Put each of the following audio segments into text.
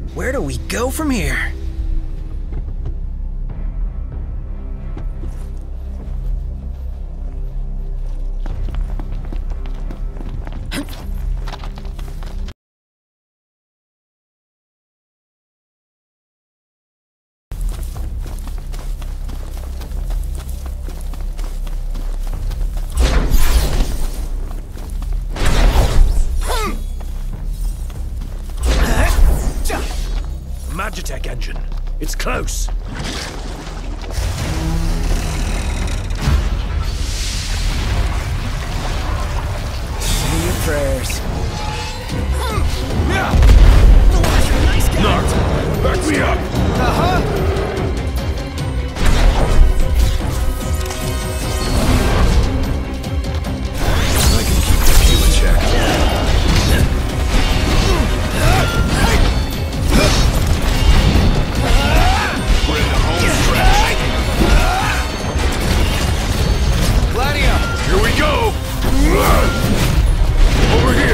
Where do we go from here? Magitech engine. It's close. Say your prayers. Nart, back me up. I can keep the queue in check. We're in the home stretch. Gladio! Here we go! Over here!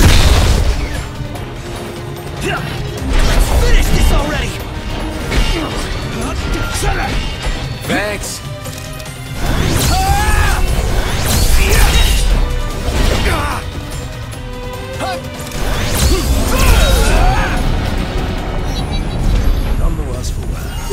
Let's finish this already! Thanks. Number was for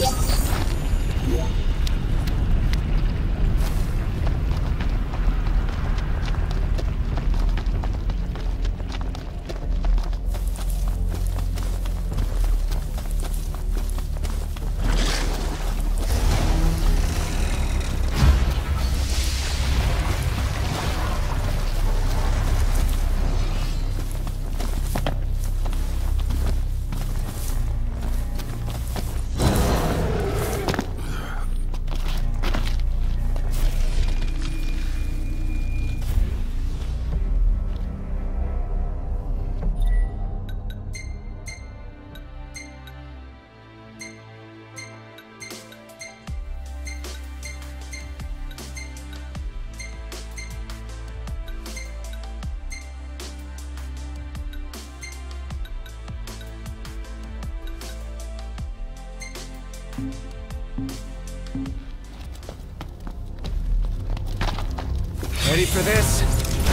Ready for this?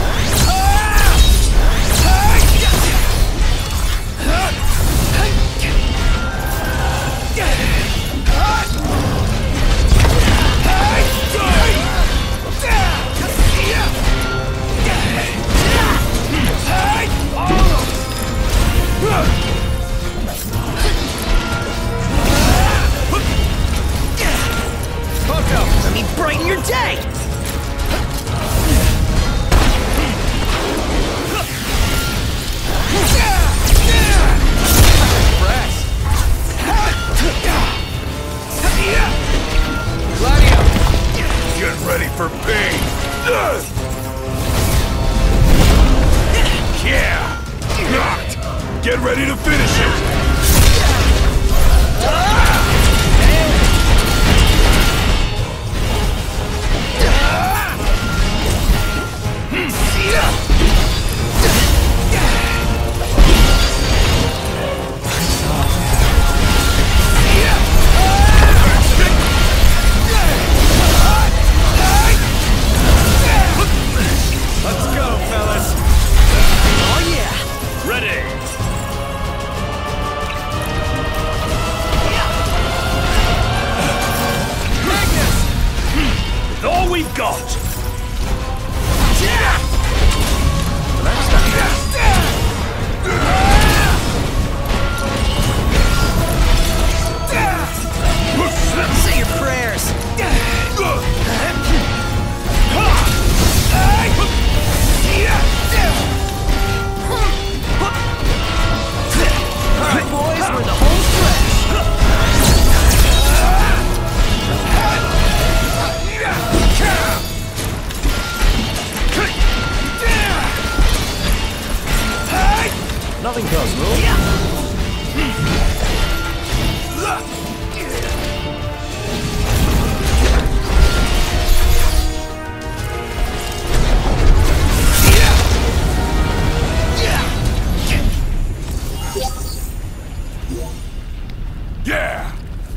Let me brighten your day! Gladio! Get ready for pain! Yeah! Knocked! Get ready to finish it! Let's go, fellas! Oh yeah! Ready! Magnus! With all we've got! Say your prayers! Alright, boys, we're the home stretch! Yeah!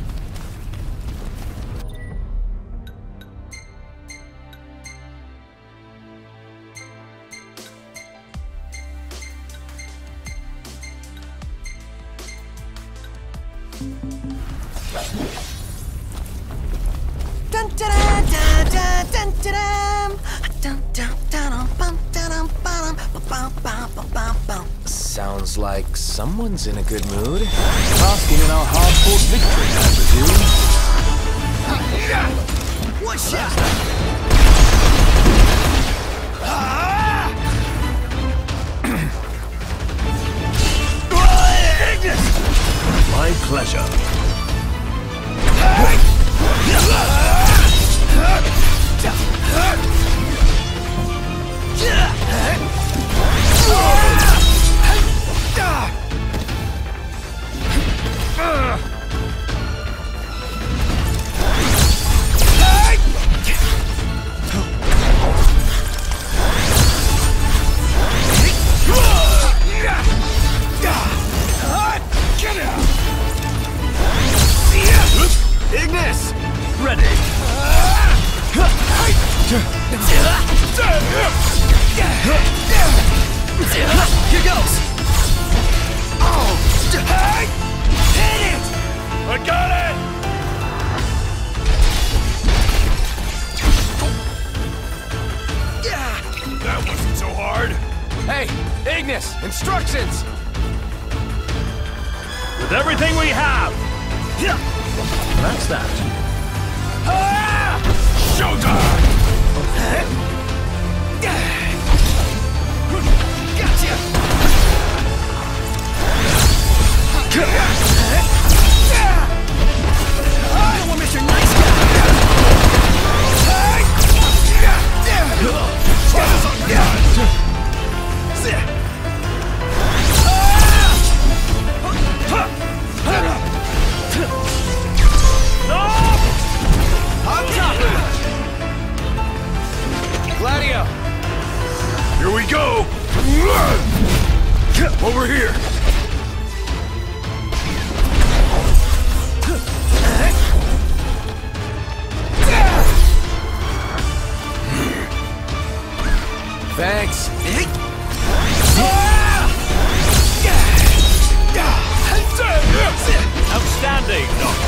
Dun dun dun dun dun dun dun dun dun bum dun bum bum bum bum bum. Sounds like someone's in a good mood. Basking in our hard-fought victory, I presume. One shot. My pleasure. Ignis! Ready. Here goes. Oh, hit it! I got it! That wasn't so hard. Hey, Ignis! Instructions! With everything we have. That's that. Showtime! Don't want Mr. Nice Guy. On top of it. Gladio! Here we go! Over here! Thanks. Outstanding!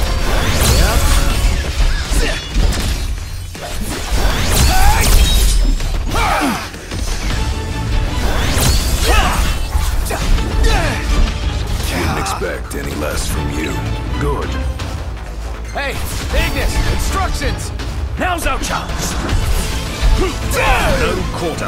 Didn't expect any less from you. Good. Hey, Ignis! Instructions! Now's our chance! No quarter.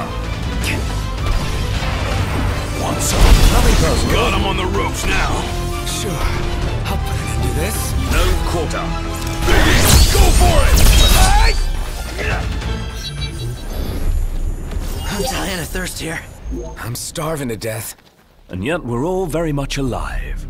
Want some? Nothing personal. Got him on the ropes now. Sure. I'll put an end to this. No quarter. Biggie, go for it! I'm dying of thirst here. I'm starving to death. And yet we're all very much alive.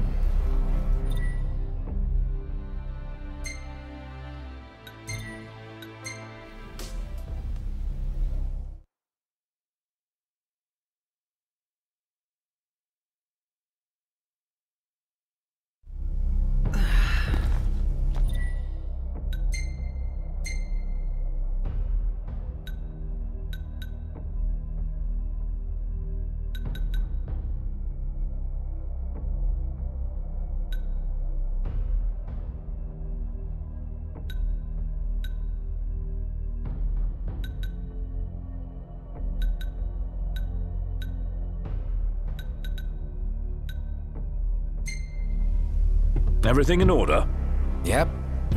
Everything in order? Yep.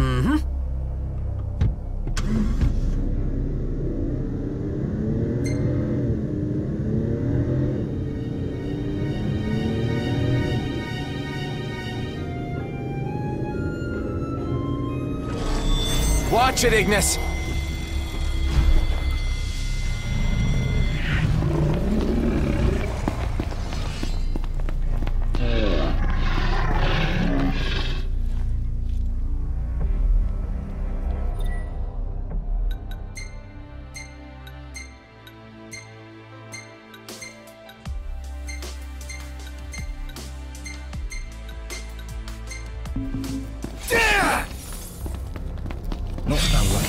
Watch it, Ignis!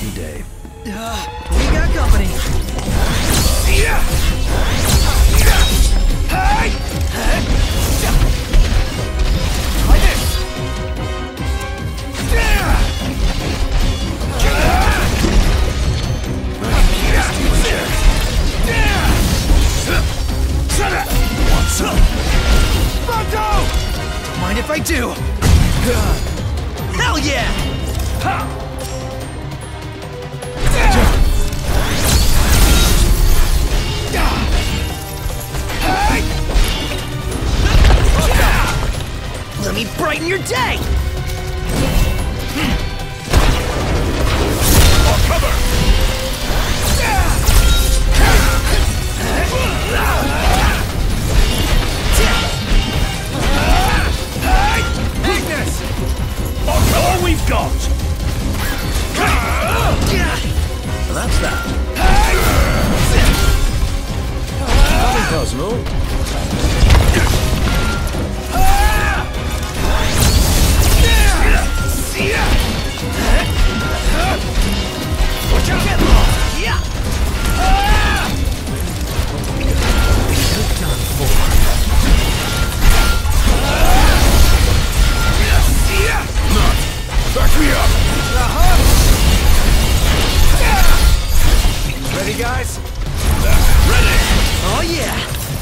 lucky day. We got company. Like this! What's up? Don't mind if I do. Hell yeah! Let me brighten your day! Cover! Ignis! All we've got! Well, that's that. Nothing personal. Watch out! Get lost! Yeah! You're done for. Back me up! Ready, guys? Ready! Oh yeah!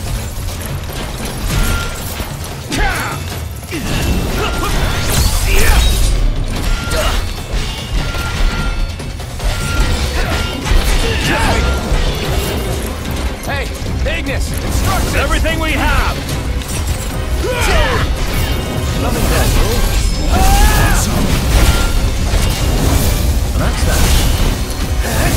Hey, Ignis! Instructions! Everything we have! Nothing personal. Well, that's that.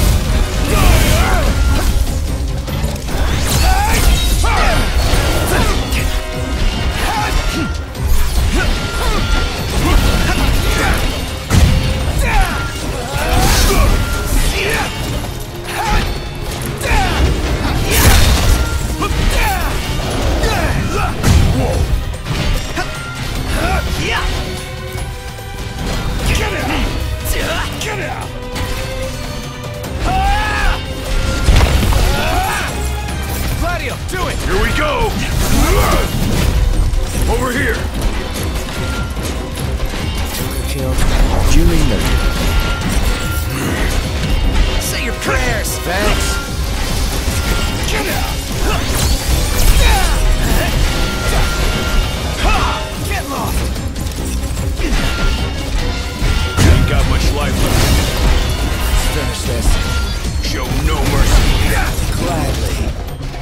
Gladio, do it! Here we go! Over here! Killed. Duly noted. Say your prayers! Thanks. Get lost! Ain't got much life left. Let's finish this. Show no mercy. Gladly.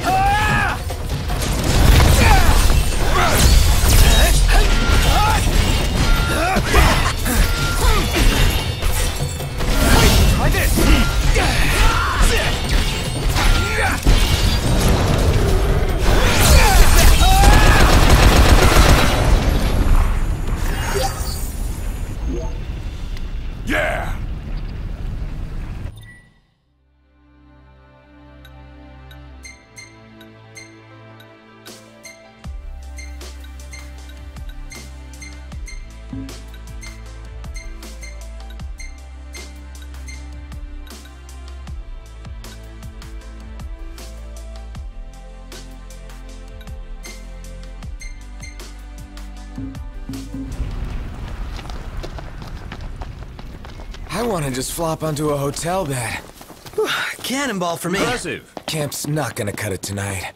Try this! Yeah! I want to just flop onto a hotel bed. Cannonball for me. Impressive. Camp's not gonna cut it tonight.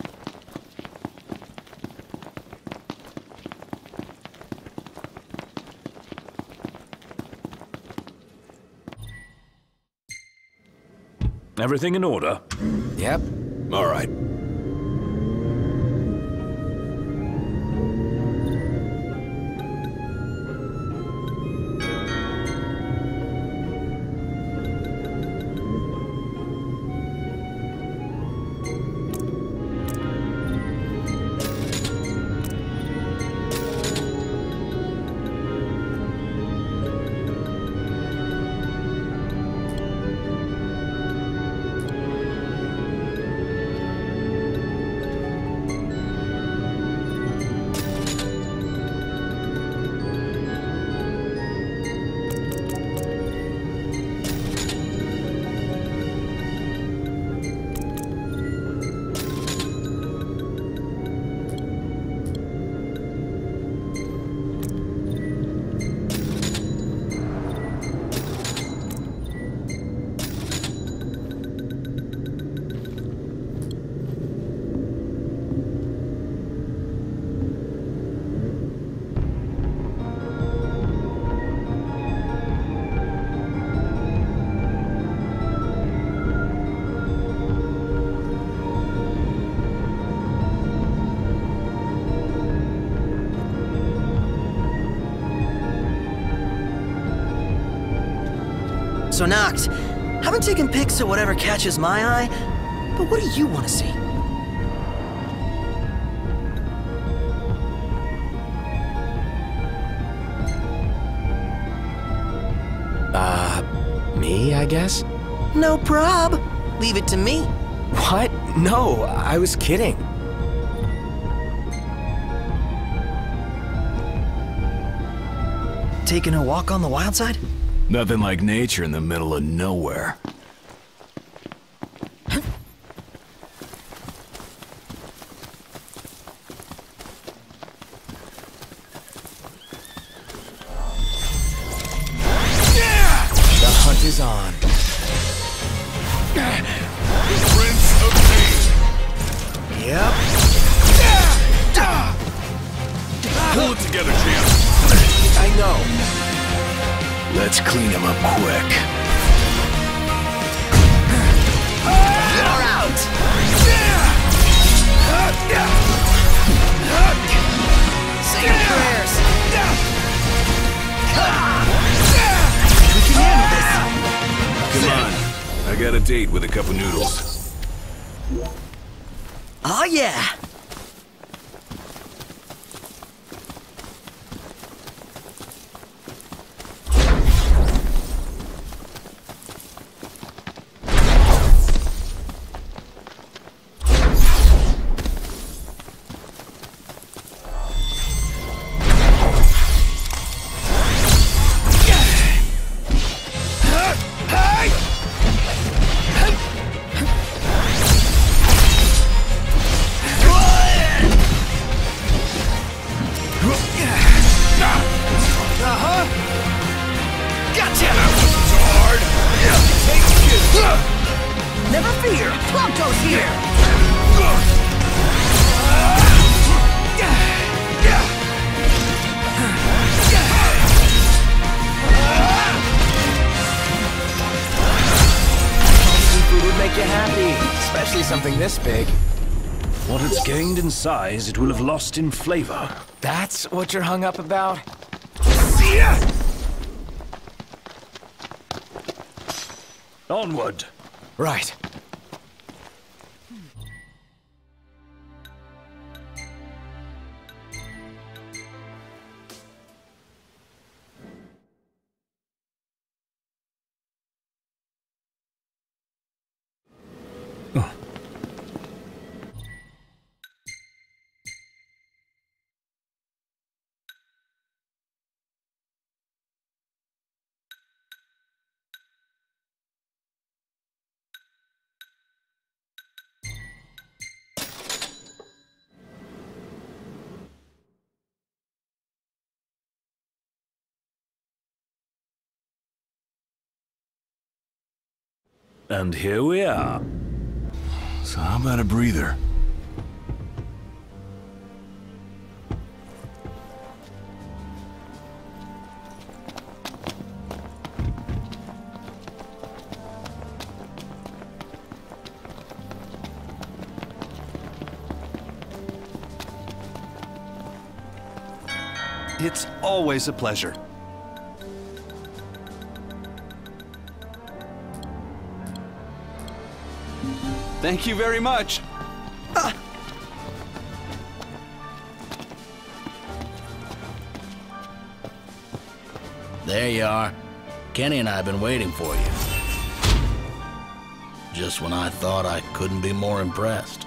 Everything in order? Yep. All right. So Noct, I've been taking pics of whatever catches my eye, but what do you want to see? Me, I guess? No prob. Leave it to me. What? No, I was kidding. Taking a walk on the wild side? Nothing like nature in the middle of nowhere. The hunt is on. Prince of Pain. Yep. Pull it together, champ. I know. Let's clean him up quick. You're out. Say your prayers. We can handle this. Come on. I got a date with a cup of noodles. Oh yeah. Never fear, Plumto's here! Seafood would make you happy, especially something this big. What it's gained in size, it will have lost in flavor. That's what you're hung up about? Onward! Right. And here we are. So how about a breather? It's always a pleasure. Thank you very much. There you are. Kenny and I have been waiting for you. Just when I thought I couldn't be more impressed.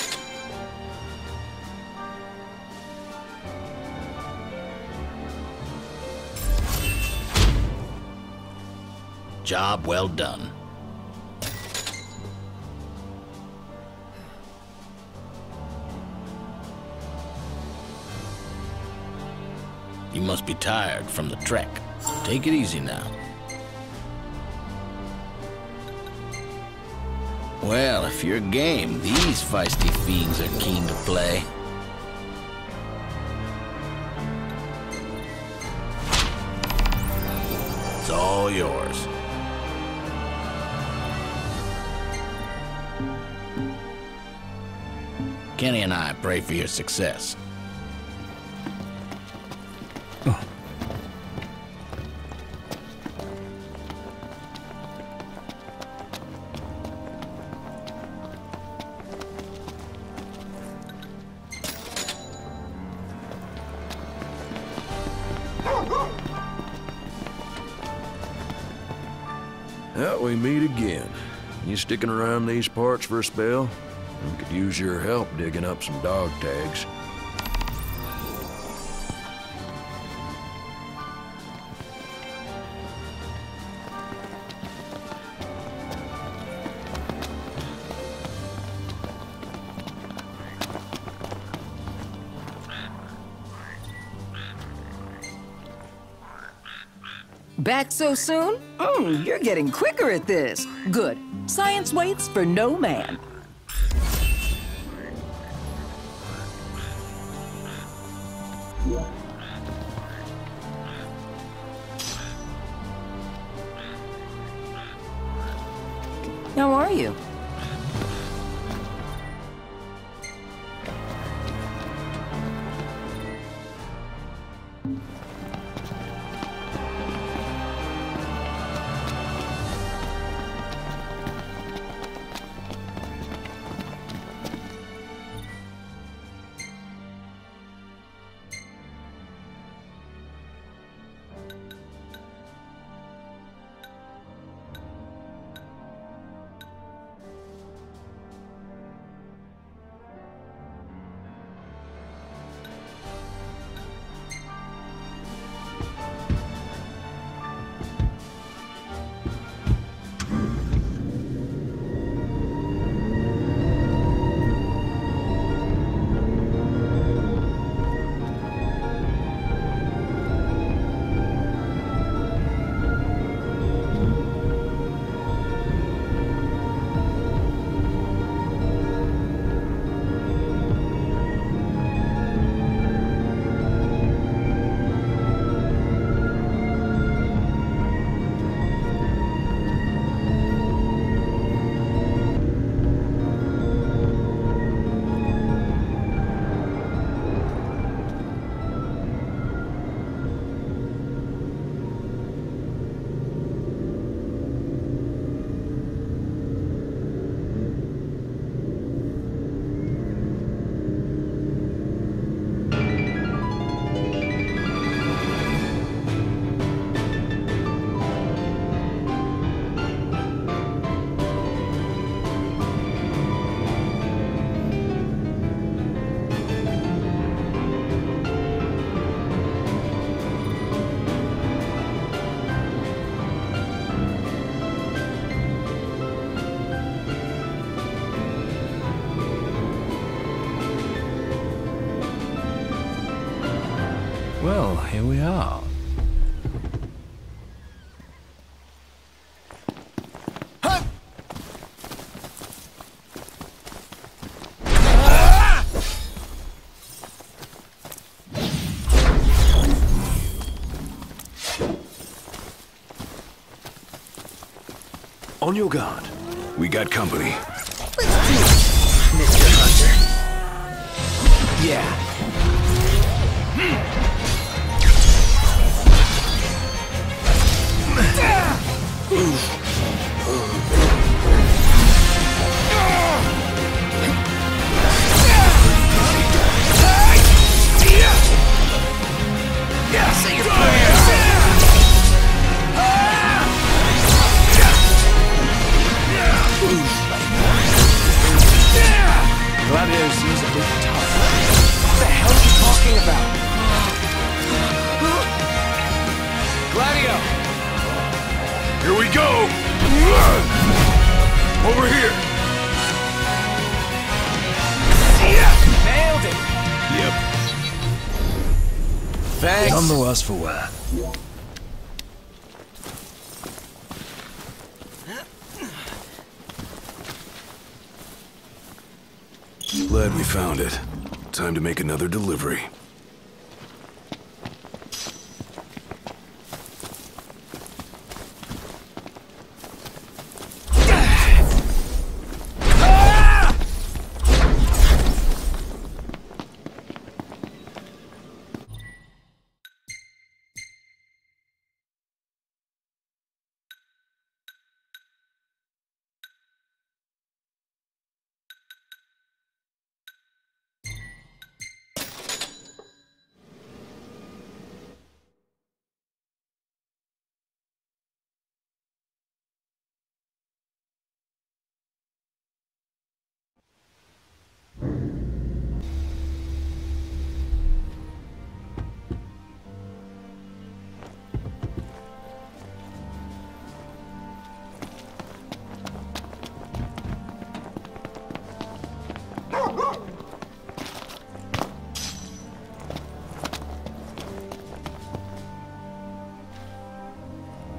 Job well done. You must be tired from the trek. Take it easy now. Well, if you're game, these feisty fiends are keen to play. It's all yours. Kenny and I pray for your success. Well, we meet again. You sticking around these parts for a spell? I could use your help digging up some dog tags. Back so soon? You're getting quicker at this. Good. Science waits for no man. How are you? Well, here we are. On your guard. We got company. Mr. Hunter. Yeah. Gladiator seems a bit tough. What the hell are you talking about? Gladio! Here we go! Over here! Nailed it! Yep. Thanks. None the worse for wear. Glad we found it. Time to make another delivery.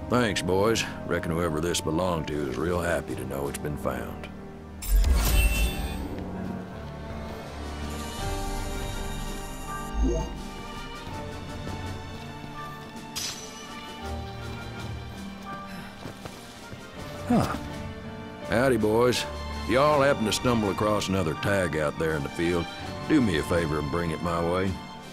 Thanks, boys. Reckon whoever this belonged to is real happy to know it's been found. Huh. Howdy, boys. If y'all happen to stumble across another tag out there in the field, do me a favor and bring it my way.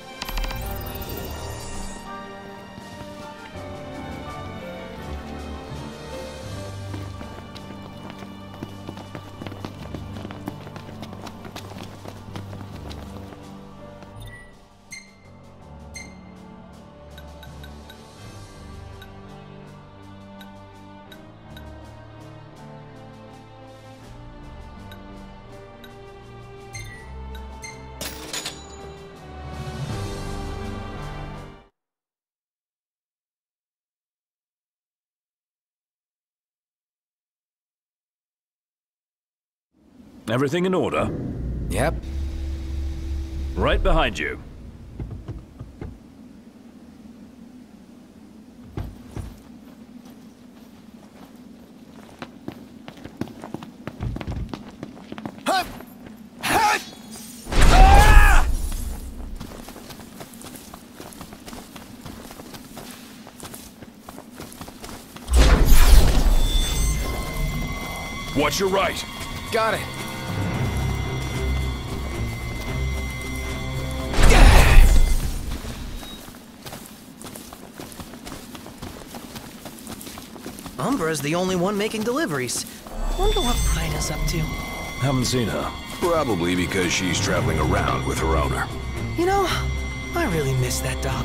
Everything in order? Yep. Right behind you. Watch your right. Got it. Umbra's the only one making deliveries. Wonder what Pryna's up to. Haven't seen her. Probably because she's traveling around with her owner. You know, I really miss that dog.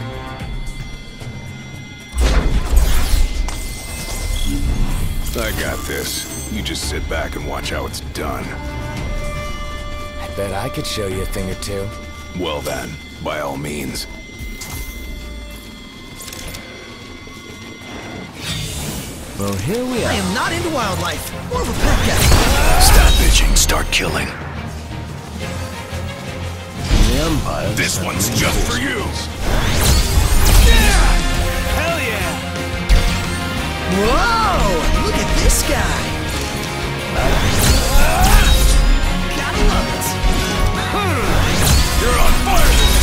I got this. You just sit back and watch how it's done. I bet I could show you a thing or two. Well then, by all means. Well, here we I are. am not into wildlife. More of a pet guy. Stop bitching, start killing. The Empire. This one's just for you. Hell yeah! Whoa! Look at this guy. Gotta love it. You're on fire!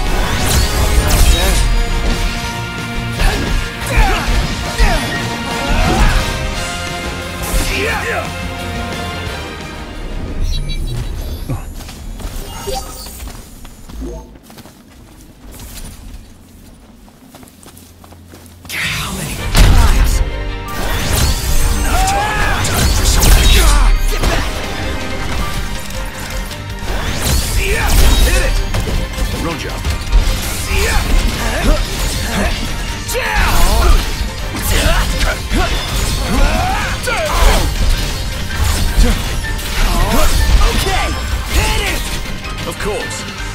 How many times? Time for some action. Get back! Hit it! Roll job. Okay! Hit it! Of course.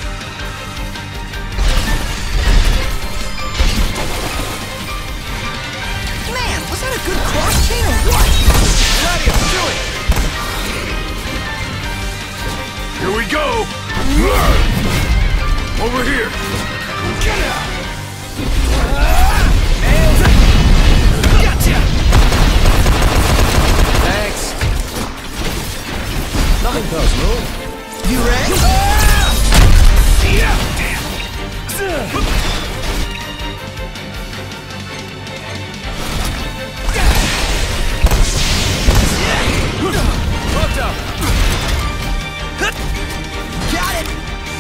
Man, was that a good cross chain or what? Gladius, do it! Here we go! Over here! Get out! Gotcha! Thanks. Nothing personal. You ready? Locked up. Got it!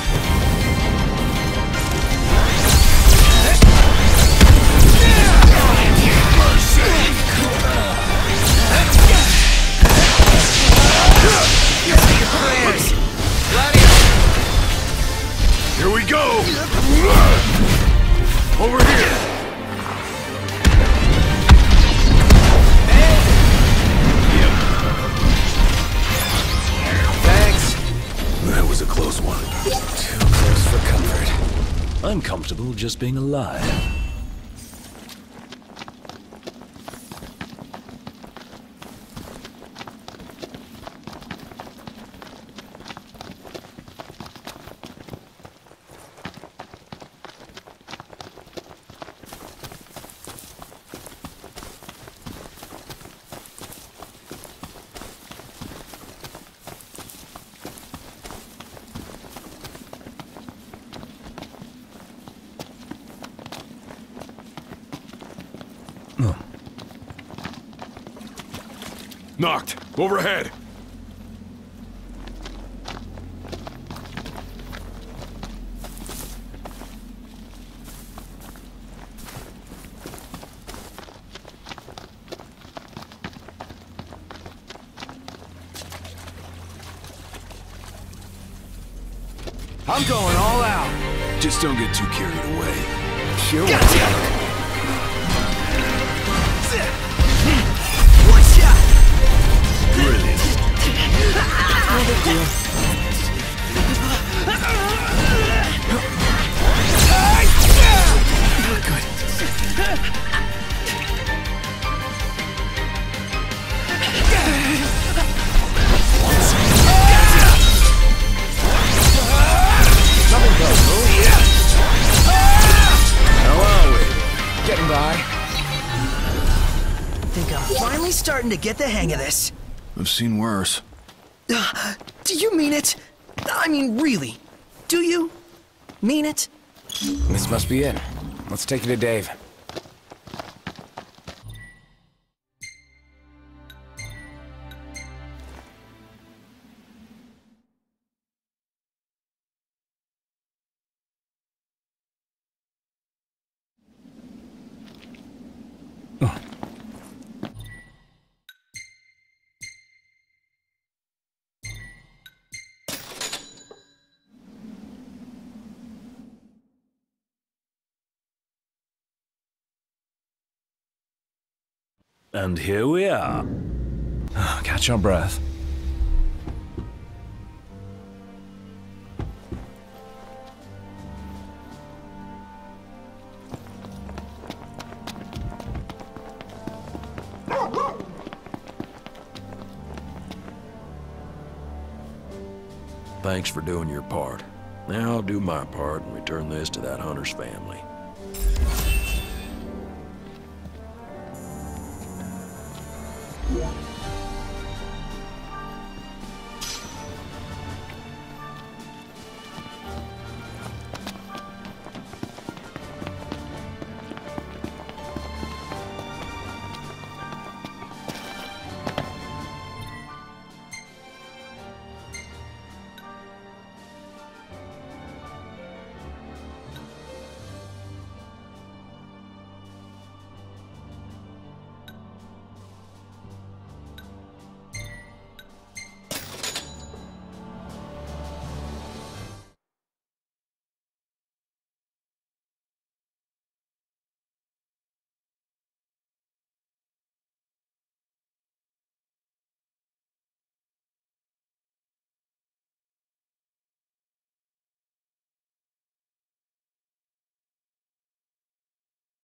Here we go! Over here! Thanks. That was a close one. Too close for comfort. I'm comfortable just being alive. Knocked. Overhead. I'm going all out. Just don't get too carried away. Sure. One shot! Brilliant. No big deal. How are we? Getting by. Think I'm finally starting to get the hang of this. I've seen worse. Do you mean it? I mean, really? Do you mean it? This must be it. Let's take it to Dave. And here we are. Catch your breath. Thanks for doing your part. Now I'll do my part and return this to that hunter's family.